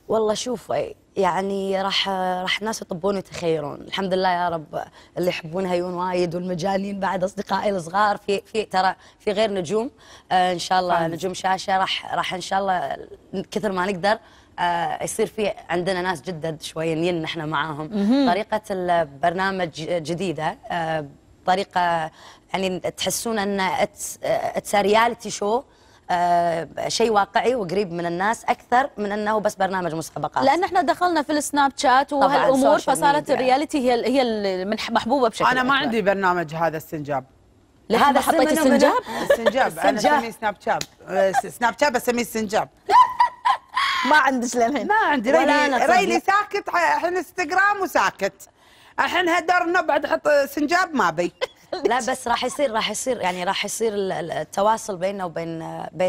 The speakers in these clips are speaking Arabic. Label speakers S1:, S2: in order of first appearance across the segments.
S1: والله شوف، يعني راح الناس يطبون ويتخيرون. الحمد لله يا رب، اللي يحبون هيون وايد، والمجانين بعد اصدقائي الصغار. في ترى في غير نجوم ان شاء الله، نجوم شاشه راح ان شاء الله كثر ما نقدر يصير في عندنا ناس جدد شوي نين احنا معاهم. طريقه البرنامج جديده، طريقه يعني تحسون ان اتس رياليتي شو، شيء واقعي وقريب من الناس اكثر من انه بس برنامج مسابقات.
S2: لان احنا دخلنا في السناب شات وهالامور، فصارت الرياليتي هي المحبوبه بشكل
S3: انا ما
S2: أكبر.
S3: عندي برنامج هذا السنجاب.
S2: هذا حطيت السنجاب؟
S3: السنجاب انا اسميه سناب شات، سناب شات بسميه السنجاب.
S2: ما عندش للحين.
S3: ما عندي. ريلي ساكت، الحين انستغرام وساكت، الحين هالدور بعد احط سنجاب ما بي.
S1: لا بس راح يصير يعني راح يصير التواصل بيننا وبين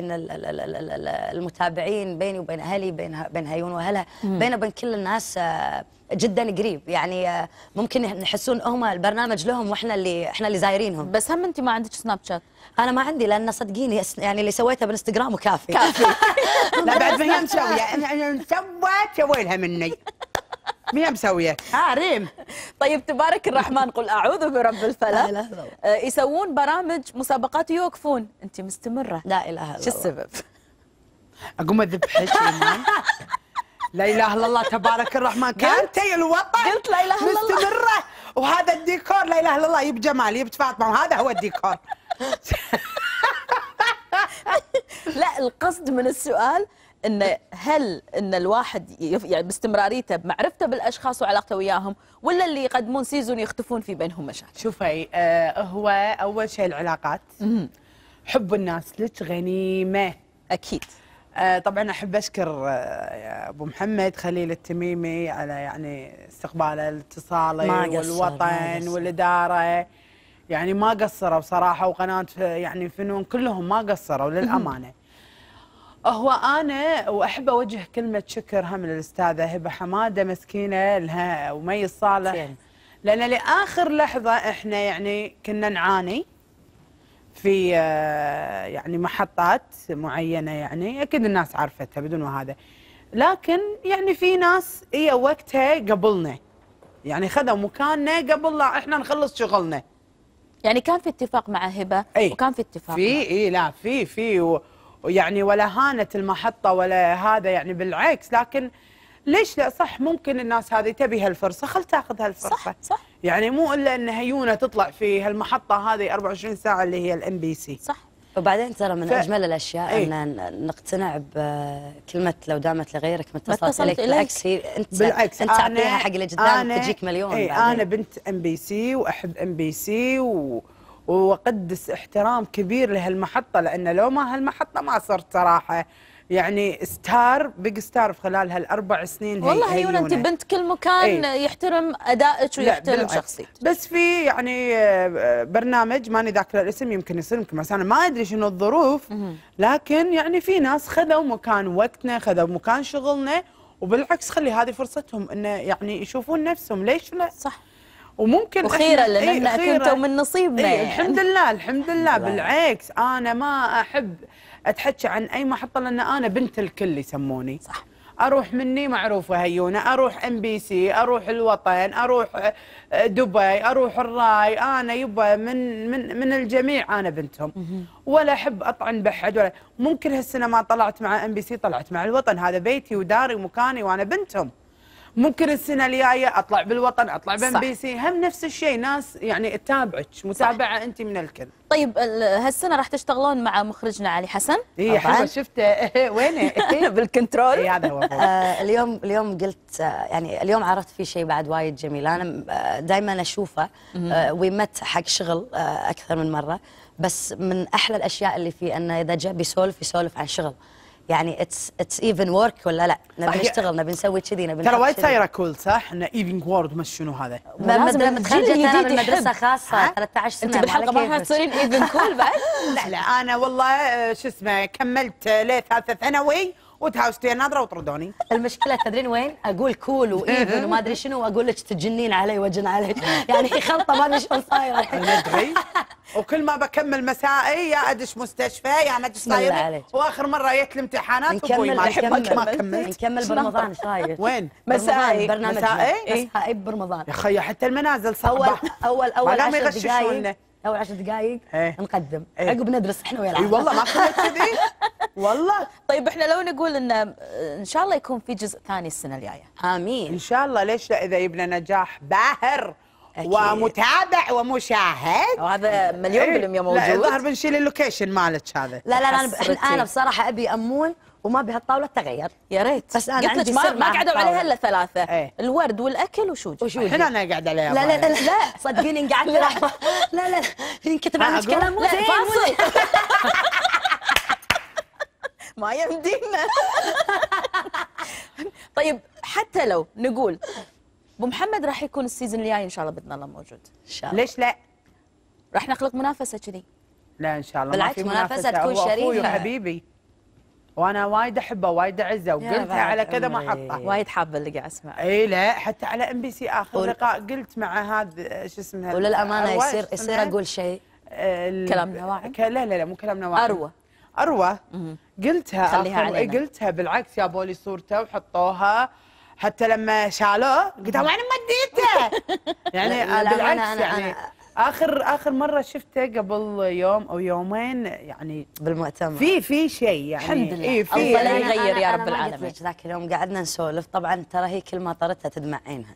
S1: المتابعين، بيني وبين اهلي، بين هيون واهلها، بيننا وبين كل الناس جدا قريب. يعني ممكن يحسون هم البرنامج لهم واحنا اللي زايرينهم.
S2: بس هم انت ما عندك سناب شات؟
S1: انا ما عندي، لان صدقيني يعني اللي سويته بالانستغرام وكافي.
S3: لا بعد ما هي مسويه، انا سوي لها مني. مين مسويه؟ ريم.
S2: طيب تبارك الرحمن، قل اعوذ برب الفلق. يسوون برامج مسابقات ويوقفون، انت مستمره.
S1: لا اله الا الله.
S2: شو السبب؟
S3: اقوم اذبحك. لا اله الا الله تبارك الرحمن، كانتي الوطن.
S2: قلت لا اله الا الله
S3: مستمره، وهذا الديكور لا اله الا الله، يب جمال يب فاطمه، وهذا هو الديكور.
S2: لا القصد من السؤال هل الواحد يعني باستمراريته بمعرفته بالاشخاص وعلاقته وياهم، ولا اللي يقدمون سيزون يختفون في بينهم مشاكل؟
S3: شوفي، هو اول شيء العلاقات. حب الناس لك غنيمه
S2: اكيد.
S3: طبعا احب اشكر ابو محمد خليل التميمي على يعني استقباله الاتصالي والوطن والاداره، يعني ما قصروا بصراحه، وقناه يعني فنون كلهم ما قصروا للامانه. هو انا واحب اوجه كلمه شكر هم للاستاذه هبه حماده مسكينه لها ومي الصالح، لان لاخر لحظه احنا يعني كنا نعاني في يعني محطات معينه، يعني اكيد الناس عرفتها بدون هذا، لكن يعني في ناس هي وقتها قبلنا، يعني خذوا مكاننا قبل لا احنا نخلص شغلنا.
S2: يعني كان في اتفاق مع هبه وكان في اتفاق
S3: في لا في ويعني ولا هانت المحطه ولا هذا، يعني بالعكس، لكن ليش لا؟ صح، ممكن الناس هذه تبي هالفرصه، خل تاخذ هالفرصه.
S2: صح.
S3: يعني مو الا ان هيونه تطلع في هالمحطه هذه 24 ساعه اللي هي الام بي سي.
S2: صح.
S1: وبعدين ترى من اجمل الاشياء ان نقتنع بكلمه لو دامت لغيرك ما اتصلت اليك. بالعكس انت تعطيها حق اللي قدامك تجيك مليون.
S3: انا بنت ام بي سي واحب ام بي سي واقدس احترام كبير لهالمحطه، لان لو ما هالمحطه ما صرت صراحه يعني ستار، بيج ستار في خلال هالاربع سنين.
S2: والله هيونه انت بنت كل مكان يحترم ادائك ويحترم شخصيتك.
S3: بس في يعني برنامج ماني ذاكره الاسم، يمكن يصير يمكن مثلا ما ادري شنو الظروف، لكن يعني في ناس خذوا مكان وقتنا، خذوا مكان شغلنا، وبالعكس خلي هذه فرصتهم انه يعني يشوفون نفسهم، ليش لا؟
S2: صح.
S3: وممكن
S2: وخيره لان كنتوا من نصيبنا. يعني.
S3: الحمد لله الحمد لله. بالعكس انا ما احب اتحكى عن اي محطه، لان انا بنت الكل يسموني.
S2: صح.
S3: اروح مني معروفه هيونه، اروح ام بي سي، اروح الوطن، اروح دبي، اروح الراي، انا يبا من الجميع، انا بنتهم. ولا احب اطعن بحد، ولا ممكن هالسنه ما طلعت مع ام بي سي، طلعت مع الوطن، هذا بيتي وداري ومكاني وانا بنتهم. ممكن السنه الجايه اطلع بالوطن، اطلع بام بي سي، هم نفس الشيء، ناس يعني تتابعك متابعه انت من الكل.
S2: طيب هالسنه راح تشتغلون مع مخرجنا علي حسن؟
S3: اي حلوه، شفته وينه؟
S2: بالكنترول.
S3: هذا هو.
S1: اليوم قلت يعني اليوم عرفت في شيء بعد وايد جميل، انا دائما اشوفه ويمت حق شغل اكثر من مره، بس من احلى الاشياء اللي فيه انه اذا جاء يسولف عن شغل، يعني اتس ايفن ورك ولا لا؟ نبي نشتغل، نبي نسوي كذي، نبي
S3: ترى وايد صايره كول، صح؟ انه ايفن وورد مش شنو هذا؟
S1: لازم متخرجه من مدرسه خاصه 13 سنه.
S2: انت بالحلقه ما راح تصيرين ايفن كول بعد؟
S3: لا انا والله شو اسمه كملت لثالثه ثانوي وتهاوشتي ناظره وطردوني.
S1: المشكله تدرين وين؟ اقول كول وايفن وما ادري شنو، واقول لك تجنين علي وجن عليك، يعني خلطه ما ادري شلون صايره.
S3: ندري وكل ما بكمل مسائي يا ادش مستشفى يا ما
S1: بسم الله عليك.
S3: واخر مره جت الامتحانات ابوي ما كملت.
S1: نكمل برمضان ايش رايك؟
S3: وين؟
S2: مسائي.
S1: برنامج مسائي برمضان.
S3: يا خي حتى المنازل صعبه.
S1: اول 10 دقائق اول 10 دقائق نقدم
S3: إيه؟
S1: عقب ندرس احنا ويا
S3: اي والله ما كنت كذي والله.
S2: طيب احنا لو نقول ان شاء الله يكون في جزء ثاني السنه الجايه.
S1: امين
S3: ان شاء الله. ليش لا؟ اذا يبنى نجاح باهر
S1: أكيد.
S3: ومتابع ومشاهد
S2: وهذا مليون بالمية موجود.
S3: لا الظاهر بنشيل اللوكيشن مالك هذا.
S1: لا انا بصراحه ابي امون وما بهالطاوله تغير.
S2: يا ريت.
S1: بس انا
S2: قلت
S1: عندي
S2: لك
S1: سر
S2: ما قعدوا عليها الا 3
S3: ايه؟
S2: الورد والاكل وشوجي.
S3: الحين انا قاعد عليها.
S1: لا صدقيني انقعدت لا ينكتب عنك كلام مو زين
S2: فاصل. ما يمدينا. طيب حتى لو نقول ابو محمد راح يكون السيزون الجاي ان شاء الله باذن الله موجود.
S1: ان شاء الله.
S3: ليش لا؟
S2: راح نخلق منافسه كذي.
S3: لا ان شاء الله
S1: بالعكس
S3: ما في
S1: منافسة تكون
S3: هو
S1: شريفة.
S3: اخوي وحبيبي وانا وايد احبه وايد اعزه وقلتها على كذا محطه.
S2: وايد حابه اللي قاعد اسمع.
S3: اي لا حتى على ام بي سي اخر لقاء قلت مع هذا شو اسمها
S1: وللامانه يصير اقول شيء
S2: كلامنا واعي.
S3: لا مو كلامنا واعي. اروى قلتها
S2: خليها علينا.
S3: قلتها بالعكس جابوا لي صورته وحطوها حتى لما شالوه قلت وين مديته يعني بالعكس يعني اخر مره شفته قبل يوم او يومين يعني
S1: بالمؤتمر
S3: في شيء يعني
S2: الحمد لله.
S3: إيه في
S2: الله يغير يا رب العالمين.
S1: قلت لك ذاك اليوم قعدنا نسولف طبعا ترى هي كل ما طردتها تدمع عينها.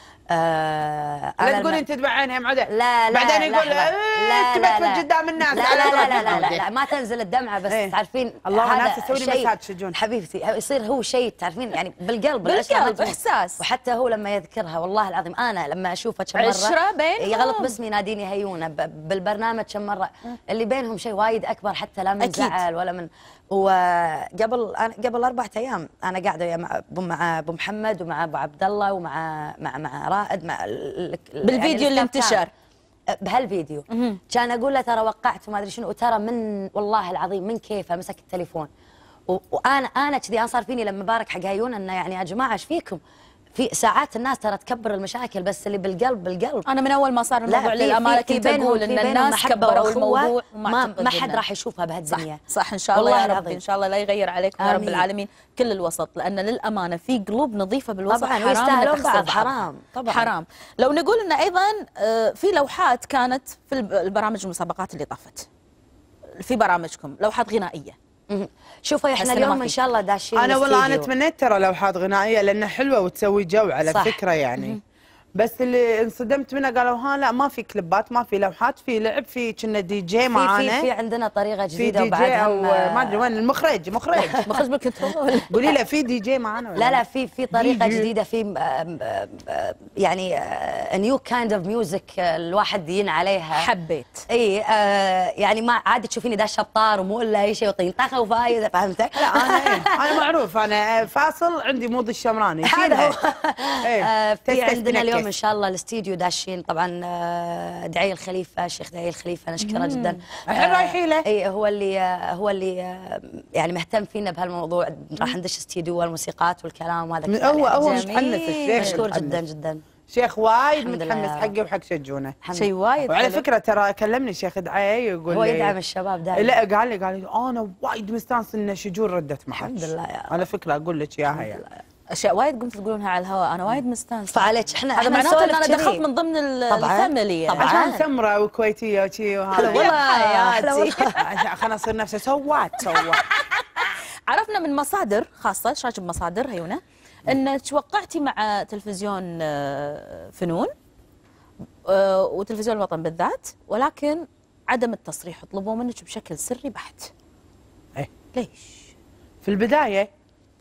S3: لا تقولي انت تدمع عينها معده.
S1: لا
S3: بعدين يقول تبكبك قدام الناس.
S1: لا ما تنزل الدمعه بس تعرفين
S3: الله ناس تسوي لي مساج شجون
S1: حبيبتي يصير هو شيء تعرفين يعني بالقلب
S2: احساس.
S1: وحتى هو لما يذكرها والله العظيم انا لما اشوفه كم مره
S2: عشرة بينهم
S1: يغلط باسمي يناديني هيونه بالبرنامج كم مره اللي بينهم شيء وايد اكبر حتى لا من زعل ولا من قبل 4 ايام انا قاعده مع ابو محمد ومع ابو عبد الله ومع رائد مع
S2: بالفيديو يعني اللي انتشر
S1: بهالفيديو كان اقول له ترى وقعت وما ادري شنو وترى من والله العظيم من كيفه مسك التليفون وانا كذي انا صار فيني لما بارك حق هيون انه يعني يا جماعه ايش فيكم؟ في ساعات الناس ترى تكبر المشاكل بس اللي بالقلب.
S2: انا من اول ما صار الموضوع للامانه كنت اقول ان الناس كبروا الموضوع
S1: ما حد راح يشوفها بهالدنيا.
S2: صح ان شاء الله يا رب ان شاء الله لا يغير عليكم يا رب العالمين كل الوسط لان للامانه في قلوب نظيفه بالوسط
S1: طبعا ويستاهلون بعض حرام طبعا
S2: حرام. لو نقول ان ايضا في لوحات كانت في البرامج المسابقات اللي طافت في برامجكم لوحات غنائيه.
S1: شوفوا احنا اليوم ان شاء الله داشين
S3: انا والله انا تمنيت ترى لوحات غنائيه لانها حلوه وتسوي جو على فكره يعني. بس اللي انصدمت منه قالوا لا ما في كليبات ما في لوحات في لعب في كنا دي جي معانا
S1: في عندنا طريقه جديده
S3: وبعدها ما ادري وين المخرج
S2: بالكنترول
S3: قولي له في دي جي معانا
S1: لا في طريقه جديده في يعني نيو كايند اوف ميوزك الواحد ين عليها
S2: حبيت
S1: اي يعني ما عاد تشوفيني داشه بطار ومو الا اي شيء وطينطخه وفايده فهمتك؟
S3: لا انا معروف انا فاصل عندي مود الشمراني
S1: هذا هو في عندنا اليوم ان شاء الله الاستديو داشين طبعا دعي الخليفه الشيخ دعي الخليفه نشكره جدا.
S3: الحين رايحين له
S1: اي هو اللي يعني مهتم فينا بهالموضوع راح ندش استديو والموسيقات والكلام وهذا
S3: هو متحمس الشيخ
S1: مشكور جدا
S3: شيخ وايد متحمس حقي وحق شجونه
S2: شيء وايد.
S3: وعلى فكره ترى كلمني شيخ دعي يقول
S1: هو يدعم الشباب دائما.
S3: لا قال لي انا وايد مستانس ان شجون ردت معك
S1: الحمد لله يا
S3: على فكره اقول لك اياها يعني
S2: اشياء وايد قمت تقولونها على الهواء انا وايد مستانسه
S1: فعليك احنا
S2: هذا معناته ان انا دخلت من ضمن الفاميلي
S3: طبعا عشان سمره وكويتيه وشي وهذا
S2: والله حياتي
S3: خلنا نصير نفسه سوات
S2: عرفنا من مصادر خاصه ايش رايك بمصادر هيونه ان توقعتي مع تلفزيون فنون وتلفزيون الوطن بالذات ولكن عدم التصريح طلبوا منك بشكل سري بحت. ليش؟
S3: في البدايه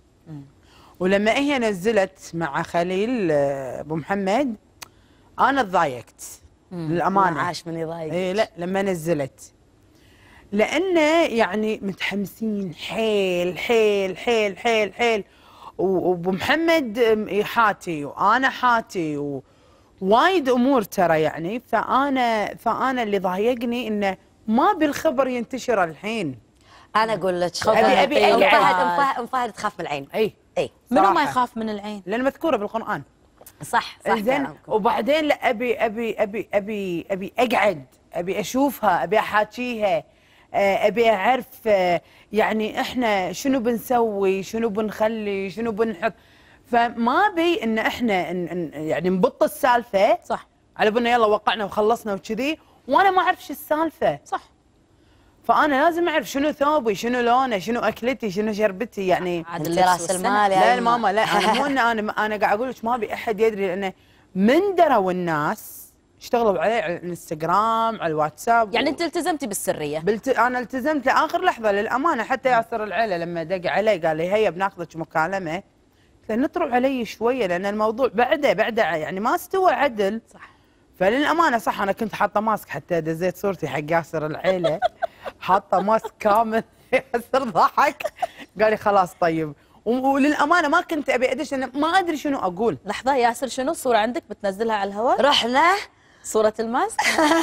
S3: ولما هي نزلت مع خليل ابو محمد انا تضايقت للامانه.
S1: عاش من يضايق.
S3: اي لا لما نزلت لانه يعني متحمسين حيل حيل حيل حيل حيل وابو محمد حاتي وانا حاتي ووايد امور ترى يعني فانا اللي ضايقني انه ما بالخبر ينتشر الحين.
S1: انا اقول لك
S3: ابي
S1: ام فهد تخاف من العين.
S3: اي
S2: منو ما يخاف من العين؟
S3: لان مذكوره بالقران.
S1: صح
S3: زين وبعدين لا ابي اقعد ابي اشوفها، ابي احاكيها، ابي اعرف يعني احنا شنو بنسوي، شنو بنخلي، شنو بنحط. فما بي ان احنا يعني نبط السالفه
S2: صح
S3: على بالنا يلا وقعنا وخلصنا وكذي وانا ما اعرف شو السالفه.
S2: صح.
S3: فانا لازم اعرف شنو ثوبي، شنو لونه، شنو اكلتي، شنو شربتي. يعني
S1: انت راس المال
S3: لا ماما، لا انا مو ان انا قاعد اقول لك ما ابي احد يدري، لانه من دروا الناس اشتغلوا عليه على الانستغرام، على الواتساب.
S2: يعني انت التزمتي بالسريه؟
S3: انا التزمت لاخر لحظه للامانه. حتى ياسر العيله لما دق علي قال لي هيا بناخذك مكالمه، قلت له نطروا علي شويه لان الموضوع بعده يعني ما استوى عدل.
S2: صح.
S3: فللامانه صح انا كنت حاطه ماسك، حتى دزيت صورتي حق ياسر العيله حاطه ماسك كامل. ياسر ضحك قال لي خلاص طيب. وللامانه ما كنت ابي ادش لان ما ادري شنو اقول.
S2: لحظه ياسر، شنو الصوره عندك بتنزلها على الهواء؟
S1: رحنا
S2: صوره الماسك؟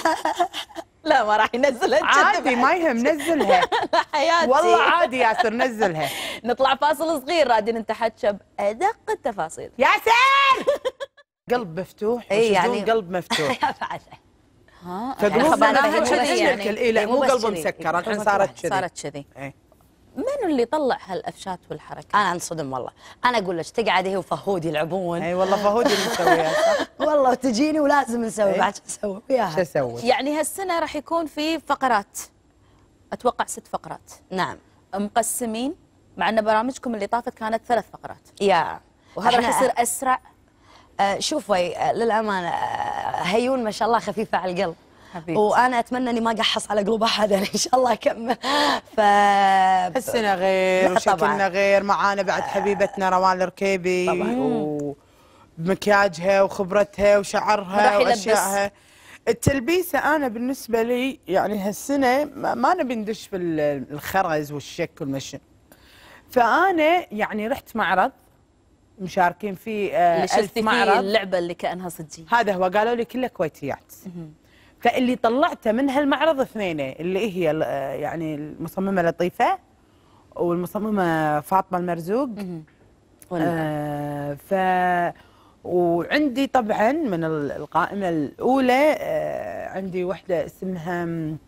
S2: لا ما راح ينزلها
S3: عادي ما يهم نزلها.
S2: حياتي
S3: والله عادي ياسر نزلها.
S2: نطلع فاصل صغير رادين نتحكى بأدق التفاصيل.
S3: ياسر قلب مفتوح.
S1: اي يعني
S3: قلب مفتوح.
S2: ها
S3: فقلوبنا
S2: يعني
S3: نفسها
S2: يعني
S3: اي لا مو قلب مسكر الحين صارت كذي.
S2: صارت كذي. منو اللي طلع هالافشات والحركات؟
S1: انا انصدم والله. انا اقول لك تقعد هي وفهود يلعبون.
S3: اي والله فهود اللي مسويها صح.
S1: والله وتجيني ولازم نسوي بعد شو نسوي وياها.
S3: شو اسوي؟
S2: يعني هالسنه راح يكون في فقرات، اتوقع 6 فقرات.
S1: نعم
S2: مقسمين، مع ان برامجكم اللي طافت كانت 3 فقرات.
S1: يا
S2: وهذا راح يصير اسرع.
S1: شوفي للامانه هيون ما شاء الله خفيفه على القلب
S2: حبيبتي.
S1: وانا اتمنى اني ما اقحص على قلوب احد يعني ان شاء الله اكمل.
S3: حسنا غير وشكلنا غير. معانا بعد حبيبتنا روان الركيبي ومكياجها وخبرتها وشعرها واشيائها. التلبيسه انا بالنسبه لي يعني هالسنه ما نبي ندش في الخرز والشك والمشن. فانا يعني رحت معرض مشاركين فيه
S2: اللي شفتي فيه اللعبه اللي كانها صجيه.
S3: هذا هو قالوا لي كله كويتيات. فاللي طلعته من هالمعرض اثنين، اللي هي يعني المصممه لطيفه والمصممه فاطمه المرزوق. وعندي طبعا من القائمه الاولى عندي وحده اسمها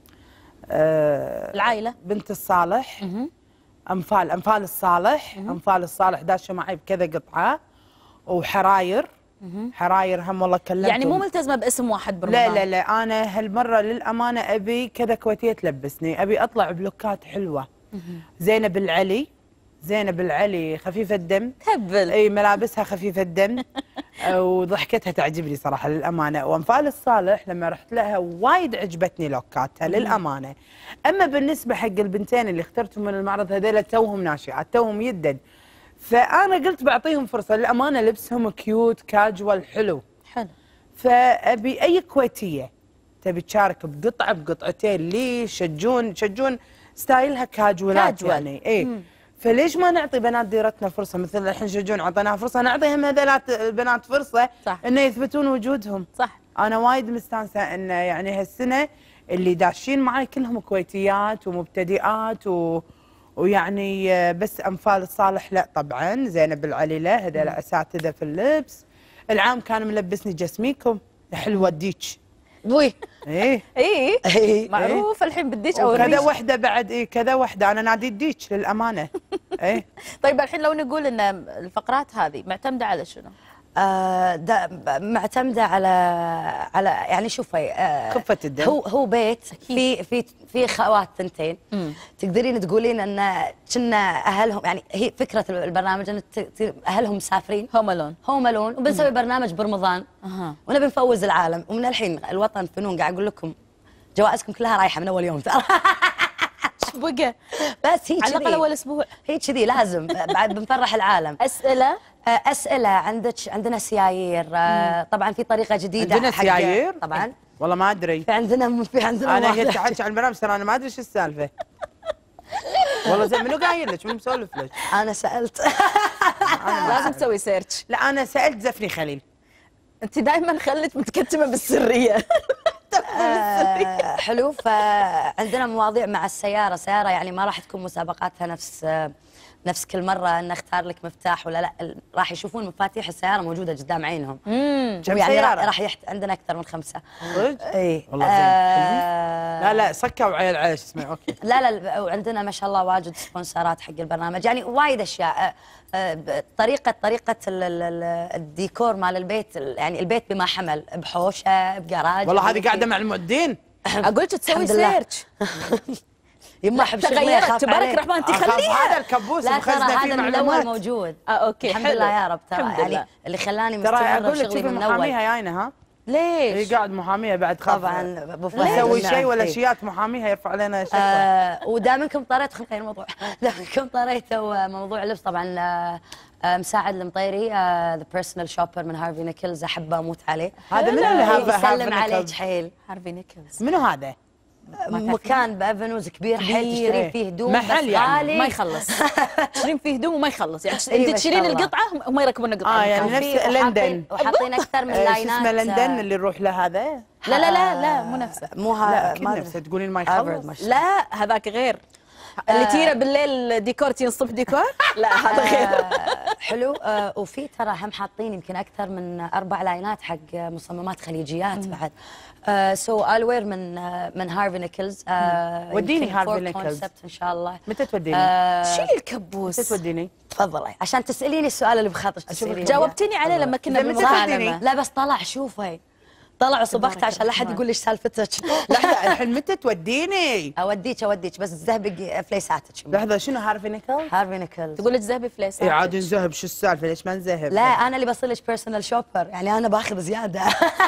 S2: العائله
S3: بنت الصالح. انفال الصالح. انفال الصالح داشه معي بكذا قطعه. وحراير حراير هم والله كلمتهم.
S2: يعني مو ملتزمه باسم واحد برمضان؟
S3: لا لا لا انا هالمره للامانه ابي كذا كويتيه تلبسني، ابي اطلع بلوكات حلوه. زينب العلي. زينب العلي خفيفه الدم.
S2: تهبل.
S3: اي ملابسها خفيفه الدم وضحكتها تعجبني صراحه للامانه. وانفال الصالح لما رحت لها وايد عجبتني لوكاتها للامانه. اما بالنسبه حق البنتين اللي اخترتهم من المعرض هذول توهم ناشئات توهم يدد. فانا قلت بعطيهم فرصه للامانه لبسهم كيوت كاجوال حلو.
S2: حلو.
S3: فابي اي كويتيه تبي تشارك بقطعه بقطعتين لي يشجون ستايلها كاجوالات يعني اي. فليش ما نعطي بنات ديرتنا فرصه مثل الحين شجون اعطيناها فرصه، نعطيهم هذولات البنات فرصه
S2: صح.
S3: انه يثبتون وجودهم.
S2: صح.
S3: انا وايد مستانسه انه يعني هالسنه اللي داشين معي كلهم كويتيات ومبتدئات ويعني بس انفال الصالح لا طبعا. زينب العلي لا، هذول اساتذه في اللبس. العام كان ملبسني جسميكم حلوه الديتش.
S1: بوي
S3: ايه
S2: ايه معروف الحين بالديتش او
S3: كذا وحده بعد. ايه كذا وحده انا نادي الديتش للامانه. ايه
S2: طيب الحين لو نقول ان الفقرات هذه معتمده على شنو؟
S1: معتمده على يعني شوفي
S3: خفه الدم.
S1: هو بيت في خوات ثنتين. تقدرين تقولين ان كنا اهلهم يعني هي فكره البرنامج ان اهلهم مسافرين هوم الون وبنسوي برنامج برمضان ونبي نفوز العالم. ومن الحين الوطن فنون قاعد اقول لكم جوائزكم كلها رايحه من اول يوم ترى.
S2: بقى
S1: بس هي
S2: على الاقل اول اسبوع
S1: هي كذي لازم بعد بنفرح العالم. اسئله عندنا سيايير. طبعا في طريقه جديده.
S3: عندنا سيايير
S1: طبعا
S3: والله ما ادري.
S1: في عندنا
S3: انا هي تحكي عن البرنامج ترى انا ما ادري شو السالفه. والله زين منو قايل لك؟ منو مسولف لك؟
S1: انا سالت.
S2: لازم تسوي سيرش.
S3: لا انا سالت زفني خليل.
S2: انت دائما خلت متكتمه بالسريه.
S1: حلو. فعندنا مواضيع مع السياره يعني ما راح تكون مسابقاتها نفس كل مره ان اختار لك مفتاح ولا لا، راح يشوفون مفاتيح السياره موجوده قدام عينهم.
S3: كم
S1: يعني
S3: سيارة؟
S1: راح عندنا اكثر من 5.
S3: صدق؟
S1: اي
S3: والله زين. لا سكوا عيل على شو اسمه. اوكي.
S1: لا وعندنا ما شاء الله واجد سبونسرات حق البرنامج، يعني وايد اشياء. طريقه الديكور مال البيت، يعني البيت بما حمل، بحوشه بجراج.
S3: والله هذه قاعده مع المؤدين.
S2: اقول لك تسوي سيرش.
S1: يما احب شغلي
S2: تغيرت تبارك الرحمن انت خليها.
S3: هذا الكبوس
S1: لا ترى
S3: مخزنه فيه
S1: هذا من
S3: معلومات.
S1: اول موجود.
S2: اوكي
S1: الحمد
S2: حلو.
S1: لله يا رب. ترى
S2: الحمد
S1: يعني
S2: لله.
S1: اللي خلاني
S3: ترى
S1: مستمره
S3: اقول لك
S1: بشغلي
S3: شوفي
S1: من
S3: محاميها
S1: اول.
S3: جاينا ها.
S2: ليش؟
S3: هي قاعد محاميها بعد خاف
S1: طبعا ابو فهد
S3: يسوي شيء ولا
S1: إيه.
S3: شيات محاميها يرفع علينا شكوى.
S1: ودامنكم طريت خلينا نغير الموضوع. دامنكم طريتوا موضوع اللبس، طبعا مساعد المطيري ذا بيرسونال شوبر من هارفي نيكلز، احبه اموت عليه.
S3: هذا من اللي
S1: يسلم عليك حيل.
S2: هارفي نيكلز
S3: منو هذا؟
S1: مكان بافنوز كبير حيل، تشترين فيه هدوم
S3: محل
S1: بس
S3: يعني
S1: غالي.
S2: ما يخلص. تشترين فيه هدوم وما يخلص، يعني
S1: إيه
S2: انت
S1: ما
S2: تشترين
S1: شاء الله.
S2: القطعه هم يركبون القطعه.
S3: يعني نفس لندن.
S1: وحاطين اكثر من
S3: شو
S1: لاينات.
S3: اسمه لندن اللي نروح له هذا؟
S2: لا مو نفسه.
S1: مو
S3: لا
S1: ها
S3: اكيد
S1: ما أدري.
S3: نفسه. تقولين ما
S1: هارفرد
S3: يخلص.
S2: لا هذاك غير. اللي تينا بالليل ديكور تين الصبح ديكور. لا هذا غير.
S1: حلو. وفي ترى هم حاطين يمكن اكثر من 4 لاينات حق مصممات خليجيات بعد. سو I'll wear من هارفي نيكلز.
S3: وديني هارفي نيكلز
S1: ان شاء الله.
S3: متى توديني؟
S2: شيلي الكبوس.
S3: متى توديني؟
S1: تفضلي عشان تساليني السؤال اللي بخاطرك تساليني.
S2: جاوبتني عليه لما كنا
S3: متى
S2: بالمكالمه.
S3: توديني؟
S1: لا بس طلع شوفي، طلع وصبغت عشان لا احد يقول ليش سالفتك.
S3: لحظه الحين متى توديني؟
S1: اوديك بس زهبق فليساتك.
S3: لحظه شنو هارفي نيكلز؟
S1: هارفي نيكلز.
S2: تقول لك ذهبي فليس.
S3: اي عاد نذهب شو السالفه ليش ما نذهب؟
S1: لا انا اللي بصير لك بيرسونال شوبر، يعني انا باخذ زياده.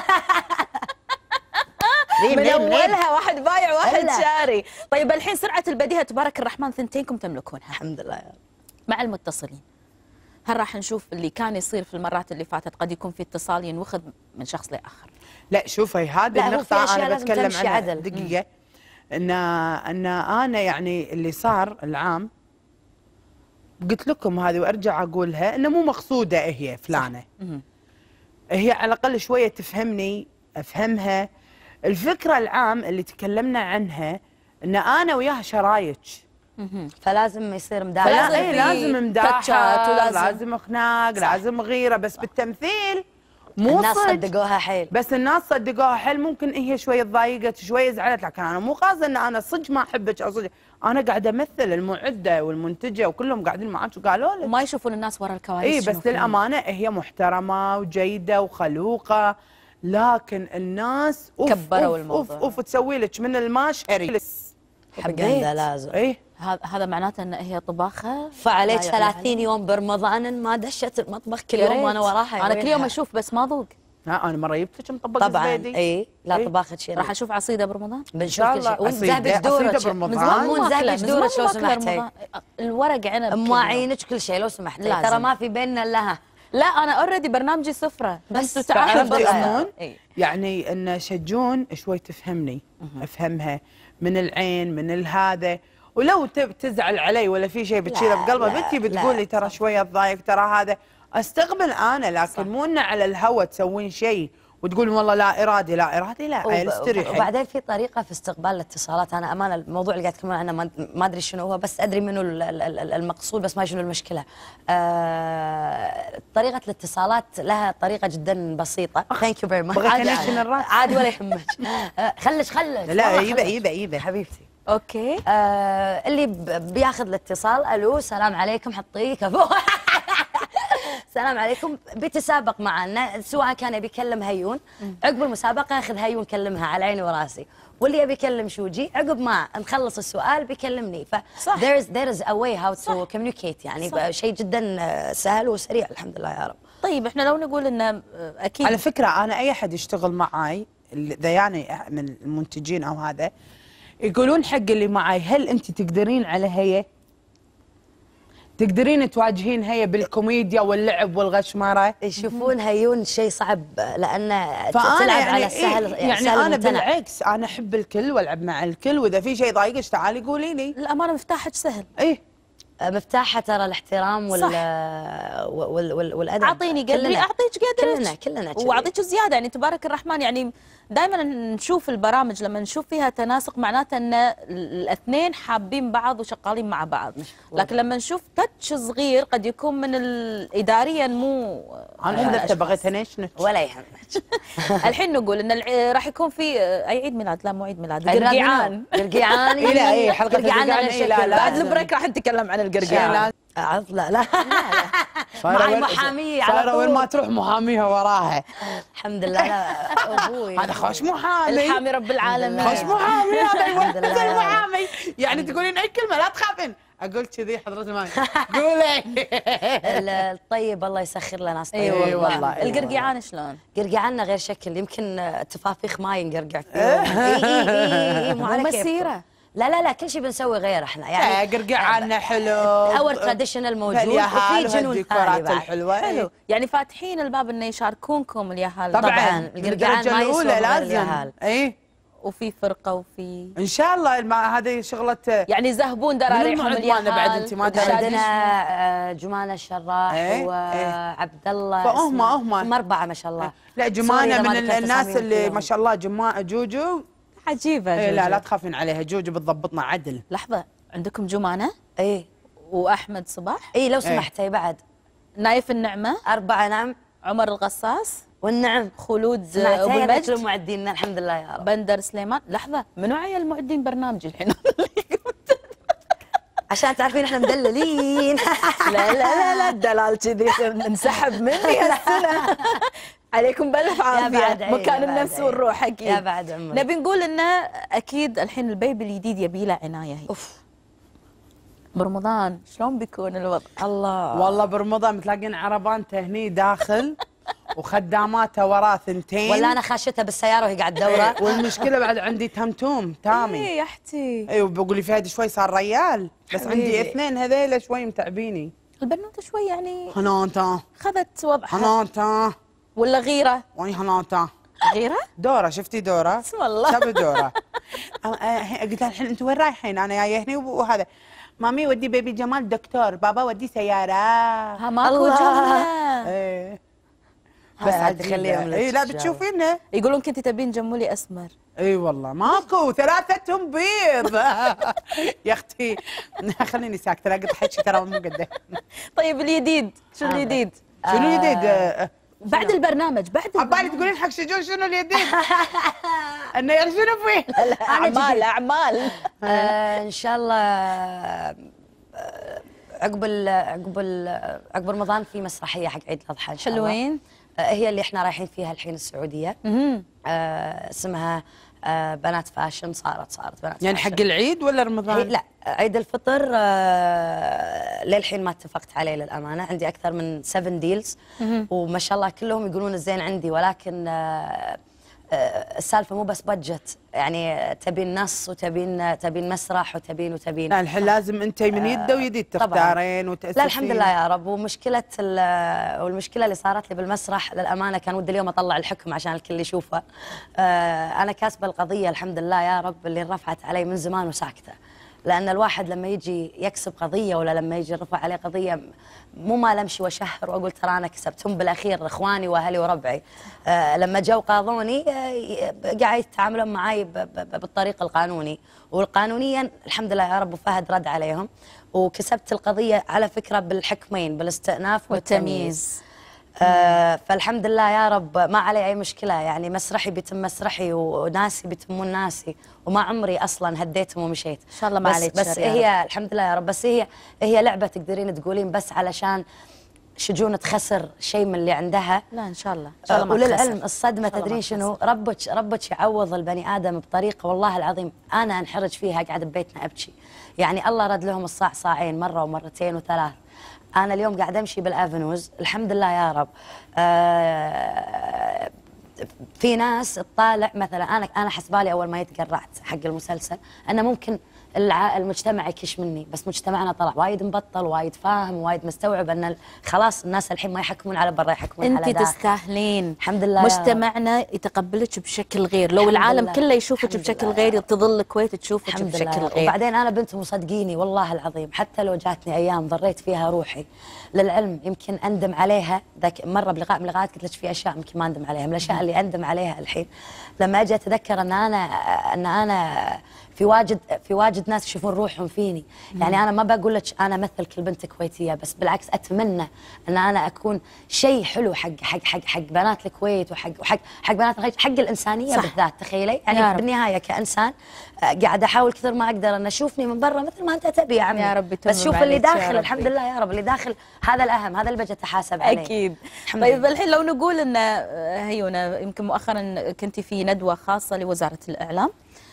S2: من اولها واحد بايع واحد
S1: هلا.
S2: شاري. طيب الحين سرعه البديهه تبارك الرحمن ثنتينكم تملكونها.
S1: الحمد لله يا رب.
S2: مع المتصلين هل راح نشوف اللي كان يصير في المرات اللي فاتت، قد يكون في اتصال ينوخذ من شخص لاخر؟
S3: لا شوفي هذه
S1: لا، هو في
S3: النقطة
S1: أشياء
S3: أنا
S1: لازم
S3: بتكلم
S1: تمشي
S3: عنها
S1: عدل.
S3: دقيقة. إن أنا يعني اللي صار العام قلت لكم هذه وأرجع أقولها إنه مو مقصودة هي فلانة. هي على الأقل شوية تفهمني أفهمها. الفكرة العام اللي تكلمنا عنها إن أنا وياها شرايك.
S1: فلازم يصير مداح.
S2: فلازم
S3: إيه
S2: في
S3: لازم مداحة،
S2: تاتشات
S3: لازم خناق، لازم غيرة، بس بالتمثيل مو
S1: الناس
S3: صدق.
S1: صدقوها حيل.
S3: بس الناس صدقوها حيل. ممكن هي شويه تضايقت شويه زعلت، لكن انا مو قاصده ان انا صدق ما احبك او صدق. انا قاعده امثل المعده والمنتجه وكلهم قاعدين معاك وقالوا لك.
S2: وما يشوفون الناس ورا الكواليس.
S3: اي بس للامانه هي محترمه وجيده وخلوقه، لكن الناس
S2: كبروا الموضوع.
S3: اوف تسوي لك من الماشري.
S1: حبيت لازم.
S3: ايه
S2: هذا معناته ان هي طباخه.
S1: فعليك
S2: لا يعلم
S1: 30 يوم برمضان ما دشت المطبخ كل
S2: يا
S1: يوم
S2: ريت.
S1: وانا وراها.
S2: انا كل يوم اشوف بس ما ذوق.
S3: انا مره جبتك مطبق
S1: طبعا
S3: زبيدي.
S1: اي لا
S3: إيه.
S1: طباخة شيء
S2: راح اشوف عصيده برمضان.
S1: بنشوف
S3: إن
S1: كل
S3: شاء
S1: شيء.
S3: الله.
S1: ونزهبك
S3: أصيدة
S1: دورك
S3: برمضان.
S1: مو نزهبك دورك لو سمحتي.
S2: الورق عنب
S1: مواعينك كل شيء لو سمحتي.
S2: لازم.
S1: ترى ما في بيننا الا ها.
S2: لا انا اوريدي برنامجي سفره
S1: بس
S2: بس تعالوا
S3: تعرفي
S2: بقى.
S3: أمون؟
S2: إيه.
S3: يعني ان شجون شوي تفهمني افهمها من العين من الهذا. ولو تزعل علي ولا في شيء بتشيله بقلبها
S1: لا،
S3: بنتي
S1: لا،
S3: بتقولي ترى شويه تضايق ترى هذا استقبل انا، لكن مو انه على الهوى تسوين شيء وتقول والله لا ارادي لا ارادي لا استريحي.
S1: وبعدين في طريقه في استقبال الاتصالات. انا امانه الموضوع اللي قاعد تكلمون عنه ما ادري شنو هو، بس ادري منه المقصود بس ما شنو المشكله. طريقه الاتصالات لها طريقه جدا بسيطه. ثانك يو فيري ماتش. عادي ولا يهمك. خلش
S3: لا يبا
S1: حبيبتي.
S2: اوكي.
S1: اللي بياخذ الاتصال الو سلام عليكم حطيه كفو. السلام عليكم. بيتسابق معنا سواء كان بيكلم هيون عقب المسابقه ياخذ هيون كلمها على عيني وراسي، واللي يبي يكلم شوجي عقب ما نخلص السؤال بيكلمني. ف there is a way how to communicate يعني شيء جدا سهل وسريع الحمد لله يا رب.
S2: طيب احنا لو نقول انه اكيد
S3: على فكره انا اي احد يشتغل معاي يعني من المنتجين او هذا يقولون حق اللي معاي هل انت تقدرين على هي؟ تقدرين تواجهين هي بالكوميديا واللعب والغشمره؟
S1: يشوفون هيون شيء صعب لان
S3: تلعب
S1: يعني على السهل.
S3: يعني
S1: سهل
S3: انا
S1: ممتنع.
S3: بالعكس انا احب الكل والعب مع الكل، واذا في شيء ضايقك تعالي قولي لي.
S2: الامانه مفتاحك سهل.
S3: ايه
S1: مفتاحها ترى الاحترام والادب.
S2: اعطيني قدري اعطيك قدرك،
S1: كلنا
S2: واعطيك زياده. يعني تبارك الرحمن، يعني دائما نشوف البرامج لما نشوف فيها تناسق معناته ان الاثنين حابين بعض وشغالين مع بعض، لكن لما نشوف تاتش صغير قد يكون من الاداريا مو
S3: انا اذا بغيت انشنت
S1: ولا يهمك.
S2: الحين نقول ان راح يكون في اي عيد ميلاد، لا مو عيد ميلاد، قرقيعان.
S1: قرقيعان
S3: لا اي حلقه
S1: قرقيعان
S2: بعد البريك راح نتكلم عن القرقيعان.
S1: لا معي محامية على طول،
S3: وين ما تروح محاميها وراها.
S1: الحمد لله. لا ابوي
S3: هذا خوش محامي،
S2: الحامي رب العالمين،
S3: خوش محامي هذا يوحد المحامي. يعني تقولين اي كلمه لا تخافين، اقول كذي حضرة الماي قولي.
S1: الطيب الله يسخر له ناس
S2: اي
S1: طيبين.
S2: والله. القرقيعان شلون؟
S1: قرقيعاننا غير شكل، يمكن تفافيخ ماي نقرقع فيه.
S2: مو مسيره.
S1: لا كل شيء بنسوي غير احنا، يعني
S3: قرقيعاننا حلو،
S1: اور تراديشنال موجود وفي جنون
S3: الديكورات الحلوه.
S2: حلو، يعني فاتحين الباب انه يشاركونكم اليهال.
S1: طبعا القرقيعان ما يسوى
S3: لازم. اي
S2: وفي فرقه وفي
S3: ان شاء الله هذه شغله،
S2: يعني يزهبون دراريحهم اليهال.
S3: بعد انت ما
S1: عندنا جمانه الشراح وعبد الله،
S3: فهم
S1: 4 ما شاء الله.
S3: لا جمانه من الناس اللي ما شاء الله.
S2: عجيبه
S3: جوجو. لا تخافين عليها، جوجو بتضبطنا عدل.
S2: لحظه، عندكم جمانه؟
S1: اي
S2: واحمد صباح؟
S1: اي لو سمحتي بعد.
S2: نايف النعمه
S1: 4 نعم.
S2: عمر الغصاص
S1: والنعم.
S2: خلود ابو المجد.
S1: المعدين الحمد لله يا رب.
S2: بندر سليمان. لحظه، منو عيل المعدين برنامج الحين؟
S1: عشان تعرفين احنا مدللين.
S2: لا الدلال كذي انسحب مني هالسنه. عليكم بالف عافيه، مكان النفس والروح اكيد.
S1: يا بعد عمرك.
S2: نبي نقول انه اكيد الحين البيبي الجديد يبي له عنايه. هي برمضان شلون بيكون الوضع؟
S1: الله
S3: والله برمضان بتلاقين عربانته هني داخل وخداماته وراه 2.
S1: ولا انا خاشتها بالسياره وهي قاعده دوره.
S3: والمشكله بعد عندي تامي.
S2: ايه يا اختي.
S3: اي وبقول لي فهد شوي صار ريال، بس عندي 2 هذيلا شوي متعبيني.
S2: البنوته شوي يعني
S3: حنانته
S2: خذت وضعها.
S3: حنانته
S2: ولا غيره؟
S3: وين حنانته؟
S2: غيره؟
S3: دوره، شفتي دوره؟
S2: اسم الله.
S3: شاب دوره. قلت لها الحين انتم وين رايحين؟ انا جايه هني وهذا مامي ودي بيبي جمال دكتور، بابا ودي سياره.
S2: ماكو جمله.
S3: ايه
S1: بس عاد خليهم.
S3: اي لا بتشوفينه
S2: يقولون كنتي تبين جمولي اسمر.
S3: اي والله ماكو، 3 بيض. يا اختي خليني ساكته، لا قلت حكي ترى مو قده.
S2: طيب الجديد شنو الجديد؟
S3: شنو الجديد؟
S2: بعد البرنامج بعد
S3: عبالي تقولين حق شجون شنو الجديد؟ انه يعني شنو فيه؟
S2: اعمال
S1: ان شاء الله. عقب رمضان في مسرحيه حق عيد الاضحى ان شاء الله.
S2: حلوين.
S1: هي اللي احنا رايحين فيها الحين السعوديه. اسمها بنات فاشن. صارت بنات
S3: يعني
S1: فاشن.
S3: حق العيد ولا رمضان؟
S1: لا عيد الفطر للحين ما اتفقت عليه للامانه. عندي اكثر من 7 ديلز وما شاء الله كلهم يقولون الزين عندي، ولكن السالفه مو بس بادجت، يعني تبين نص وتبين مسرح وتبين
S3: لا الحين لازم انت من يده ويدي تختارين وتاسسين.
S1: لا الحمد لله يا رب. والمشكله اللي صارت لي بالمسرح للامانه كان ودي اليوم اطلع الحكم عشان الكل يشوفه. انا كاسبه القضيه الحمد لله يا رب اللي رفعت علي من زمان وساكته. لأن الواحد لما يجي يكسب قضية ولا لما يجي رفع عليه قضية مو ما لمشي وشهر وأقول ترى أنا كسبتهم، بالأخير إخواني وأهلي وربعي لما جو قاضوني قاعد يتعاملون معي بالطريق القانوني، والقانونيا الحمد لله يا رب وفهد رد عليهم وكسبت القضية على فكرة بالحكمين بالاستئناف والتمييز. فالحمد لله يا رب ما علي أي مشكلة، يعني مسرحي بيتم مسرحي وناسي بيتمون ناسي وما عمري أصلا هديتهم ومشيت.
S2: إن شاء الله ما عليك
S1: بس هي الحمد لله يا رب. بس هي لعبة تقدرين تقولين بس علشان شجون تخسر شيء من اللي عندها.
S2: لا إن شاء الله. إن شاء الله ما
S1: وللعلم الصدمة تدرين شنو؟ ربك يعوض البني آدم بطريقة والله العظيم أنا أنحرج فيها قاعدة ببيتنا أبكي. يعني الله رد لهم الصاع صاعين مرة ومرتين وثلاث. أنا اليوم قاعد أمشي بالأفنوز الحمد لله يا رب. في ناس تطالع مثلا أنا حسبالي أول ما يتقرعت حق المسلسل أنا ممكن المجتمع يكش مني، بس مجتمعنا طلع وايد مبطل، وايد فاهم، وايد مستوعب ان خلاص الناس الحين ما يحكمون على برا، يحكمون على داخل.
S2: انت تستاهلين.
S1: الحمد لله.
S2: مجتمعنا يتقبلك بشكل غير، لو العالم كله يشوفك بشكل غير، تظل الكويت تشوفك بشكل غير.
S1: وبعدين انا بنت مصدقيني والله العظيم، حتى لو جاتني ايام ضريت فيها روحي للعلم يمكن اندم عليها. ذاك مره بلقاء من اللقاءات قلت لك في اشياء يمكن ما اندم عليها، من الاشياء اللي اندم عليها الحين لما اجي اتذكر ان انا في واجد ناس يشوفون روحهم فيني. يعني انا ما بقول لك انا امثل كل بنت كويتيه، بس بالعكس اتمنى ان انا اكون شيء حلو حق بنات الكويت وحق بنات الخليج، حق الانسانيه صح. بالذات. تخيلي يعني بالنهايه كانسان قاعده احاول كثر ما اقدر ان اشوفني من برا مثل ما انت تبي يا عمي،
S2: يا رب
S1: بس شوف اللي داخل. الحمد لله يا رب اللي داخل هذا الاهم، هذا اللي بجي اتحاسب عليه.
S2: اكيد. طيب الحين لو نقول ان هيونا يمكن مؤخرا كنتي في ندوه خاصه لوزاره الاعلام،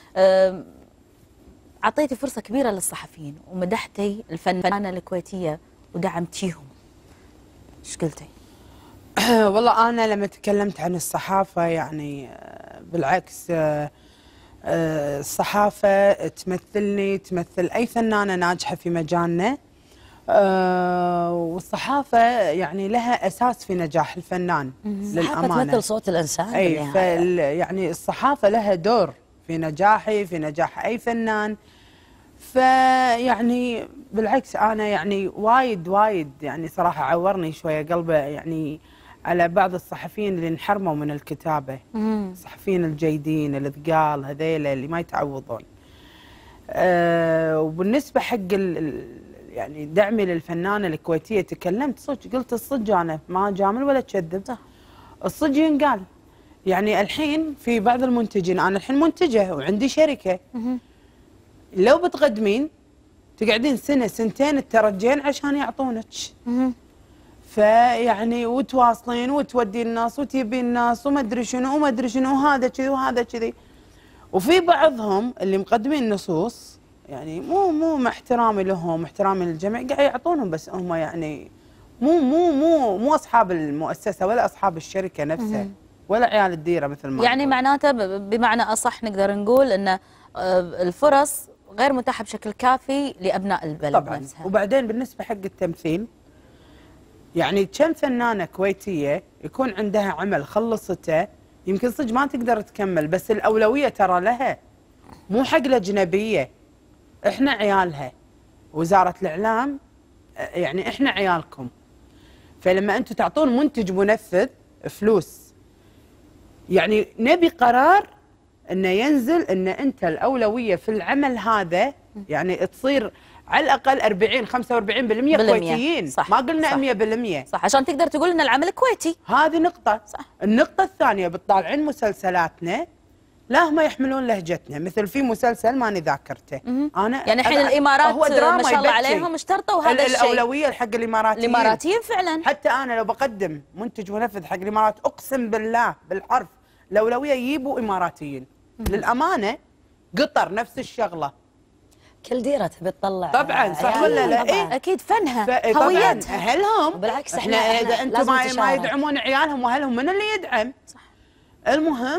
S2: أعطيتي فرصة كبيرة للصحفيين ومدحتي الفنانة الكويتية ودعمتيهم، ايش قلتي؟
S3: والله أنا لما تكلمت عن الصحافة يعني بالعكس، الصحافة تمثلني، تمثل أي فنانة ناجحة في مجالنا، والصحافة يعني لها أساس في نجاح الفنان للأمانة.
S1: الصحافة تمثل صوت الإنسان.
S3: أي يعني الصحافة لها دور في نجاحي، في نجاح أي فنان. فيعني بالعكس أنا يعني وايد يعني صراحة عورني شوية قلبه يعني على بعض الصحفيين اللي انحرموا من الكتابة. الصحفيين الجيدين الثقال هذيلا اللي ما يتعوضون. وبالنسبة حق يعني دعمي للفنانة الكويتية، تكلمت صدق، قلت الصدق، أنا ما جامل ولا أكذب، الصدق ينقال. يعني الحين في بعض المنتجين، أنا الحين منتجة وعندي شركة، لو بتقدمين تقعدين سنة سنتين ترجين عشان يعطونك. فيعني وتواصلين وتودي الناس وتجيبين الناس وما ادري شنو وما ادري شنو، وهذا كذي وهذا كذي. وفي بعضهم اللي مقدمين نصوص يعني مو مع احترامي لهم، احترامي للجميع، قاعد يعطونهم، بس هم يعني مو اصحاب المؤسسة ولا اصحاب الشركة نفسها ولا عيال الديره مثل ما
S2: يعني معناته بمعنى اصح نقدر نقول ان الفرص غير متاحه بشكل كافي لابناء البلد
S3: طبعا
S2: نفسها.
S3: وبعدين بالنسبه حق التمثيل، يعني كم فنانه كويتيه يكون عندها عمل خلصته يمكن صدق ما تقدر تكمل، بس الاولويه ترى لها مو حق الاجنبيه، احنا عيالها. وزاره الاعلام يعني احنا عيالكم، فلما انتم تعطون منتج منفذ فلوس، يعني نبي قرار انه ينزل ان انت الاولويه في العمل هذا، يعني تصير على الاقل 40 45% كويتيين،
S2: صح.
S3: ما قلنا 100%.
S2: صح، عشان تقدر تقول ان العمل كويتي.
S3: هذه نقطه.
S2: صح.
S3: النقطه الثانيه، بتطالعين مسلسلاتنا لا هم يحملون لهجتنا، مثل في مسلسل ماني ذاكرته انا
S2: يعني الحين الامارات
S3: هو دراما
S2: ما شاء الله عليهم اشترطوا هذا الشيء،
S3: الاولويه حق الاماراتيين.
S2: الاماراتيين فعلا.
S3: حتى انا لو بقدم منتج منفذ حق الامارات اقسم بالله بالحرف الاولويه يجيبوا اماراتيين. للامانه قطر نفس الشغله،
S1: كل ديره تبي تطلع
S3: طبعا صح ولا لا؟
S2: إيه؟ اكيد فنها هويتها.
S3: اهلهم
S1: بالعكس
S3: احنا اذا انتم ما يدعمون عيالهم واهلهم من اللي يدعم؟
S2: صح.
S3: المهم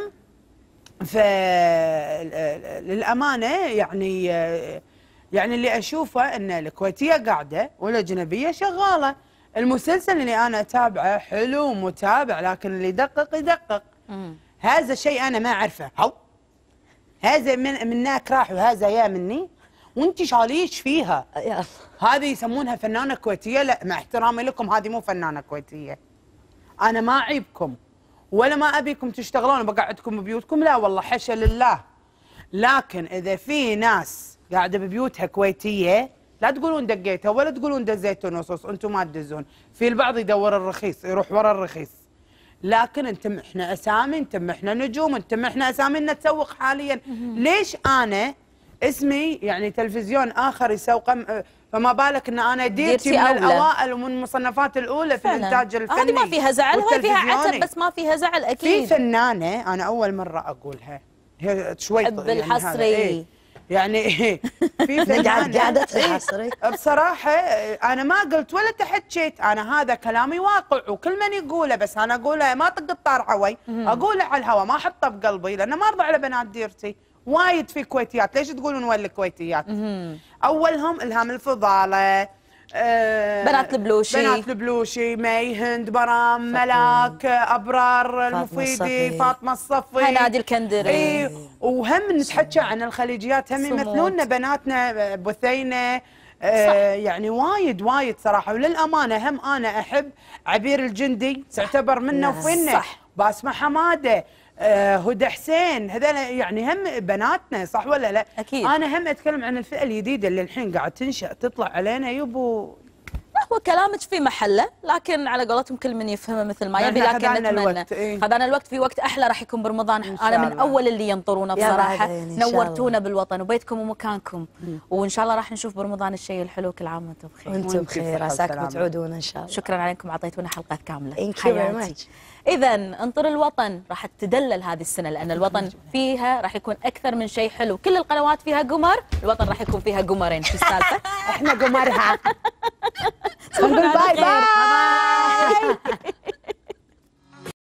S3: للامانه يعني اللي اشوفه ان الكويتيه قاعده والاجنبيه شغاله. المسلسل اللي انا اتابعه حلو ومتابع، لكن اللي يدقق هذا شيء انا ما اعرفه. هذا منك راح وهذا يا مني وانت شاليش فيها. هذه يسمونها فنانه كويتيه؟ لا، مع احترامي لكم هذه مو فنانه كويتيه. انا ما اعيبكم ولا ما ابيكم تشتغلون وبقعدكم ببيوتكم، لا والله حاشا لله. لكن اذا في ناس قاعده ببيوتها كويتيه لا تقولون دقيتها ولا تقولون دزيتوا نصوص، انتم ما تدزون. في البعض يدور الرخيص يروح ورا الرخيص، لكن انتم احنا اسامي، انتم احنا نجوم، انتم احنا اسامينا تسوق حاليا. ليش انا اسمي يعني تلفزيون اخر يسوق، فما بالك ان انا ديرتي من الاوائل ومن المصنفات الاولى في الانتاج الفني.
S2: هذه ما فيها زعل، وهي فيها عتب بس ما فيها زعل. اكيد
S3: في فنانه انا اول مره اقولها، هي شوي
S2: حب الحصري
S3: يعني في فنانه
S1: قاعده حصري.
S3: بصراحه انا ما قلت ولا تحكيت، انا هذا كلامي واقع وكل من يقوله، بس انا اقوله ما طق الطار عوي، اقوله على الهواء ما احطه بقلبي، لانه ما ارضى على بنات ديرتي وايد في كويتيات. ليش تقولون وين الكويتيات؟ اولهم الهام الفضاله،
S2: بنات
S3: البلوشي، مي، هند، برام، ملاك، ابرار المفيدي، فاطمه الصفي،
S2: نادي الكندري.
S3: اي وهم نتحكى عن الخليجيات، هم يمثلوننا بناتنا بثينه. يعني وايد صراحه. وللامانه هم انا احب عبير الجندي، تعتبر منا وفينا، باسمه حماده، هدى حسين، هذول يعني هم بناتنا، صح ولا لا؟
S2: اكيد.
S3: انا هم اتكلم عن الفئه الجديده اللي الحين قاعد تنشا تطلع علينا يبو.
S2: هو كلامك في محله، لكن على قولتهم كل من يفهمه مثل ما يبي، لكن نتمنى خذانا الوقت في وقت احلى راح يكون برمضان. انا من اول اللي ينطرونا بصراحه، نورتونا بالوطن وبيتكم ومكانكم، وان شاء الله راح نشوف برمضان الشيء الحلو. كل عام وانتم بخير.
S1: وانتم بخير، عساكم تعودون ان شاء الله.
S2: شكرا عليكم، اعطيتونا حلقات كامله.
S1: حياتي.
S2: اذا انطر الوطن راح تدلل هذه السنه، لان الوطن فيها راح يكون اكثر من شيء حلو. كل القنوات فيها قمر، الوطن راح يكون فيها قمرين. شو السالفه؟
S3: احنا قمرها.